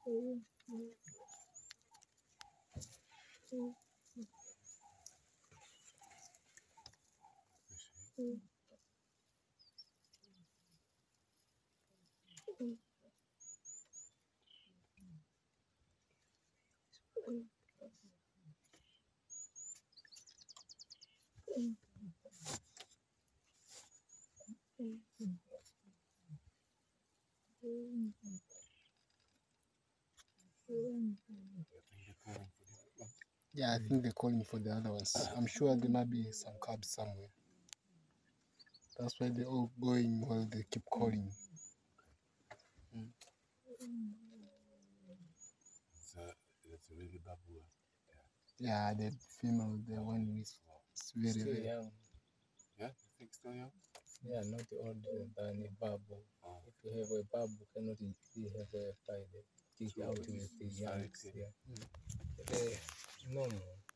Yeah, I think they're calling for the other ones. I'm sure there might be some cabs somewhere. That's why they're all going while they keep calling. It's a really babu. Yeah, the female, the one is very, Still very young. Yeah, you think still young? Yeah, not older than a babu. If you have a babu, cannot easily have a by the kick out with the young. Yeah. The normal.